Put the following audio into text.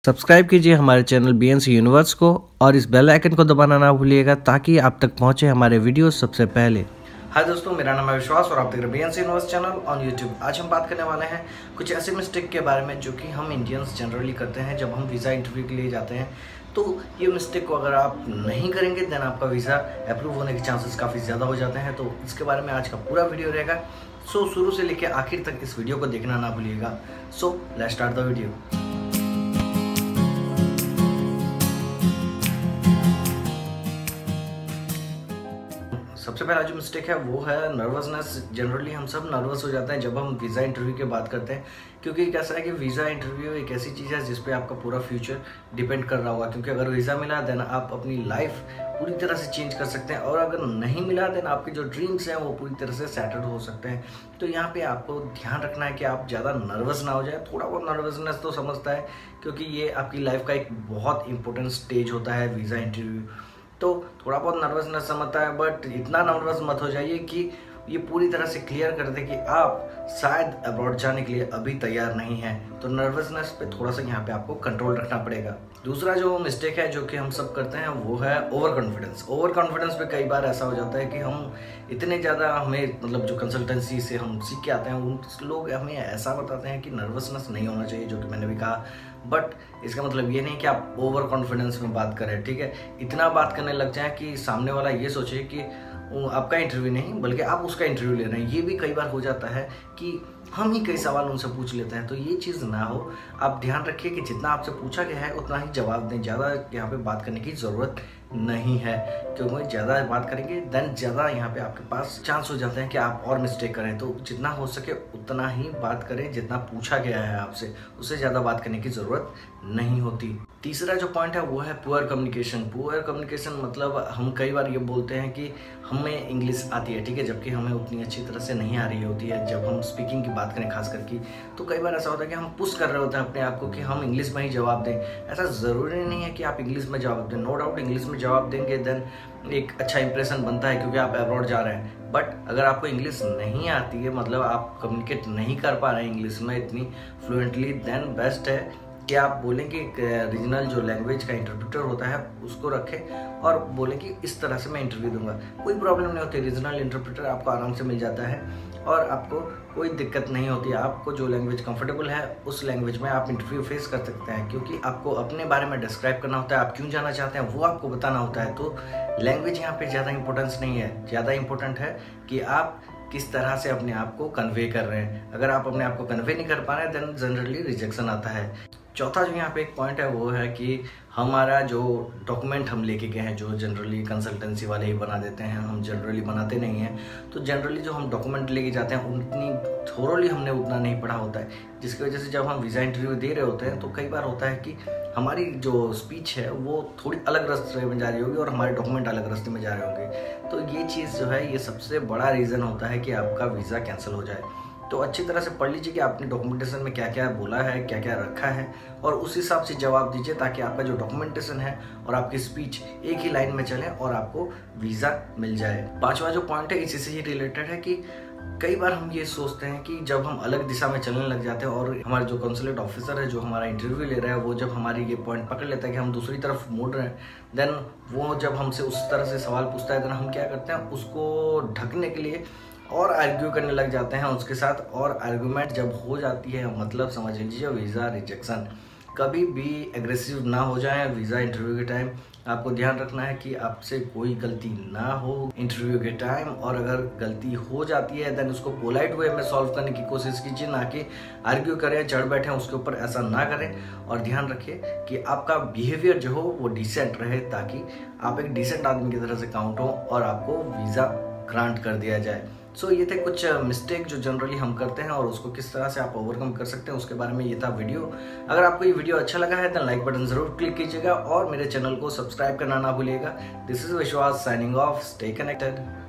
Subscribe कीजिए हमारे channel BNC universe को और इस बेल आइकन को दबाना ना भूलिएगा ताकि आप तक पहुंचे हमारे वीडियो सबसे पहले। हाय दोस्तों, मेरा नाम है विश्वास और आप देख रहे हैं BNC Universe channel on YouTube. आज हम बात करने वाले हैं कुछ ऐसे मिस्टेक के बारे में जो कि हम इंडियंस जनरली करते हैं जब हम वीज़ा इंटरव्यू के लिए जाते हैं। तो ये मिस्टेक को अगर आप नहीं करेंगे देन आपका वीज़ा अप्रूव होने के चांसेस काफ़ी ज़्यादा हो जाते हैं। तो इसके बारे में आज का पूरा वीडियो रहेगा। सो शुरू से लेकर आखिर तक इस वीडियो को देखना ना भूलिएगा। So let's start the video. सबसे पहला जो मिस्टेक है वो है नर्वसनेस। जनरली हम सब नर्वस हो जाते हैं जब हम वीज़ा इंटरव्यू की बात करते हैं, क्योंकि कैसा है कि वीज़ा इंटरव्यू एक ऐसी चीज़ है जिस पे आपका पूरा फ्यूचर डिपेंड कर रहा होगा। क्योंकि अगर वीज़ा मिला देन आप अपनी लाइफ पूरी तरह से चेंज कर सकते हैं, और अगर नहीं मिला देन आपके जो ड्रीम्स हैं वो पूरी तरह से सैटर्ड हो सकते हैं। तो यहाँ पे आपको ध्यान रखना है कि आप ज़्यादा नर्वस ना हो जाए। थोड़ा बहुत नर्वसनेस तो समझता है, क्योंकि ये आपकी लाइफ का एक बहुत इंपॉर्टेंट स्टेज होता है वीज़ा इंटरव्यू। तो थोड़ा बहुत नर्वसनेस समझता है, बट इतना नर्वस मत हो जाइए कि ये पूरी तरह से क्लियर कर दे कि आप शायद अब्रॉड जाने के लिए अभी तैयार नहीं हैं। तो नर्वसनेस पे थोड़ा सा यहाँ पे आपको कंट्रोल रखना पड़ेगा। दूसरा जो मिस्टेक है जो कि हम सब करते हैं वो है ओवर कॉन्फिडेंस। ओवर कॉन्फिडेंस पे कई बार ऐसा हो जाता है कि हम इतने ज़्यादा हमें मतलब जो कंसल्टेंसी से हम सीख के आते हैं उन लोग हमें ऐसा बताते हैं कि नर्वसनेस नहीं होना चाहिए, जो कि मैंने भी कहा। बट इसका मतलब ये नहीं कि आप ओवर कॉन्फिडेंस में बात करें, ठीक है। इतना बात करने लग जाए कि सामने वाला ये सोचे कि आपका इंटरव्यू नहीं बल्कि आप उसका इंटरव्यू ले रहे हैं। ये भी कई बार हो जाता है कि हम ही कई सवाल उनसे पूछ लेते हैं। तो ये चीज़ ना हो। आप ध्यान रखिए कि जितना आपसे पूछा गया है उतना ही जवाब दें। ज़्यादा यहाँ पे बात करने की ज़रूरत नहीं है, क्योंकि ज़्यादा बात करेंगे देन ज़्यादा यहाँ पे आपके पास चांस हो जाते हैं कि आप और मिस्टेक करें। तो जितना हो सके उतना ही बात करें, जितना पूछा गया है आपसे उससे ज़्यादा बात करने की ज़रूरत नहीं होती। तीसरा जो पॉइंट है वो है पुअर कम्युनिकेशन। पुअर कम्युनिकेशन मतलब हम कई बार ये बोलते हैं कि हमें इंग्लिश आती है, ठीक है, जबकि हमें उतनी अच्छी तरह से नहीं आ रही होती है। जब हम स्पीकिंग की बात करें खास करके, तो कई बार ऐसा होता है कि हम पुश कर रहे होते हैं अपने आप को कि हम इंग्लिश में ही जवाब दें। ऐसा ज़रूरी नहीं है कि आप इंग्लिश में जवाब दें। नो डाउट इंग्लिश में जवाब देंगे देन एक अच्छा इंप्रेशन बनता है क्योंकि आप अब्रॉड जा रहे हैं। बट अगर आपको इंग्लिश नहीं आती है, मतलब आप कम्युनिकेट नहीं कर पा रहे हैं इंग्लिश में इतनी फ्लुएंटली, देन बेस्ट है कि आप बोलें कि रीजनल जो लैंग्वेज का इंटरप्रेटर होता है उसको रखें और बोलें कि इस तरह से मैं इंटरव्यू दूंगा। कोई प्रॉब्लम नहीं होती, रीजनल इंटरप्रेटर आपको आराम से मिल जाता है और आपको कोई दिक्कत नहीं होती। आपको जो लैंग्वेज कंफर्टेबल है उस लैंग्वेज में आप इंटरव्यू फेस कर सकते हैं, क्योंकि आपको अपने बारे में डिस्क्राइब करना होता है, आप क्यों जाना चाहते हैं वो आपको बताना होता है। तो लैंग्वेज यहाँ पे ज़्यादा इंपॉर्टेंस नहीं है, ज़्यादा इंपॉर्टेंट है कि आप किस तरह से अपने आप को कन्वे कर रहे हैं। अगर आप अपने आप को कन्वे नहीं कर पा रहे हैं देन जनरली रिजेक्शन आता है। चौथा जो यहाँ पे एक पॉइंट है वो है कि हमारा जो डॉक्यूमेंट हम लेके गए हैं, जो जनरली कंसल्टेंसी वाले ही बना देते हैं, हम जनरली बनाते नहीं हैं। तो जनरली जो हम डॉक्यूमेंट लेके जाते हैं उतनी थोरोली हमने उतना नहीं पढ़ा होता है, जिसकी वजह से जब हम वीज़ा इंटरव्यू दे रहे होते हैं तो कई बार होता है कि हमारी जो स्पीच है वो थोड़ी अलग रास्ते में जा रही होगी और हमारे डॉक्यूमेंट अलग रास्ते में जा रहे होंगे। तो ये चीज़ जो है ये सबसे बड़ा रीज़न होता है कि आपका वीज़ा कैंसिल हो जाए। तो अच्छी तरह से पढ़ लीजिए कि आपने डॉक्यूमेंटेशन में क्या क्या बोला है, क्या क्या रखा है, और उस हिसाब से जवाब दीजिए ताकि आपका जो डॉक्यूमेंटेशन है और आपकी स्पीच एक ही लाइन में चले और आपको वीज़ा मिल जाए। पांचवा जो पॉइंट है इसी से ही रिलेटेड है कि कई बार हम ये सोचते हैं कि जब हम अलग दिशा में चलने लग जाते हैं और हमारे जो कंसुलेट ऑफिसर है जो हमारा इंटरव्यू ले रहा है वो जब हमारी ये पॉइंट पकड़ लेता है कि हम दूसरी तरफ मुड़ रहे हैं, देन वो जब हमसे उस तरह से सवाल पूछता है देन हम क्या करते हैं, उसको ढकने के लिए और आर्ग्यू करने लग जाते हैं उसके साथ। और आर्ग्यूमेंट जब हो जाती है मतलब समझ लीजिए वीज़ा रिजेक्शन। कभी भी एग्रेसिव ना हो जाए वीज़ा इंटरव्यू के टाइम। आपको ध्यान रखना है कि आपसे कोई गलती ना हो इंटरव्यू के टाइम, और अगर गलती हो जाती है देन उसको पोलाइट वे में सॉल्व करने की कोशिश कीजिए, ना कि आर्ग्यू करें, चढ़ बैठें उसके ऊपर, ऐसा ना करें। और ध्यान रखिए कि आपका बिहेवियर जो हो वो डिसेंट रहे ताकि आप एक डिसेंट आदमी की तरह से काउंट हो और आपको वीज़ा ग्रांट कर दिया जाए। सो ये थे कुछ मिस्टेक जो जनरली हम करते हैं और उसको किस तरह से आप ओवरकम कर सकते हैं उसके बारे में ये था वीडियो। अगर आपको ये वीडियो अच्छा लगा है तो लाइक बटन जरूर क्लिक कीजिएगा और मेरे चैनल को सब्सक्राइब करना ना भूलिएगा। This is Vishwas signing off. Stay connected.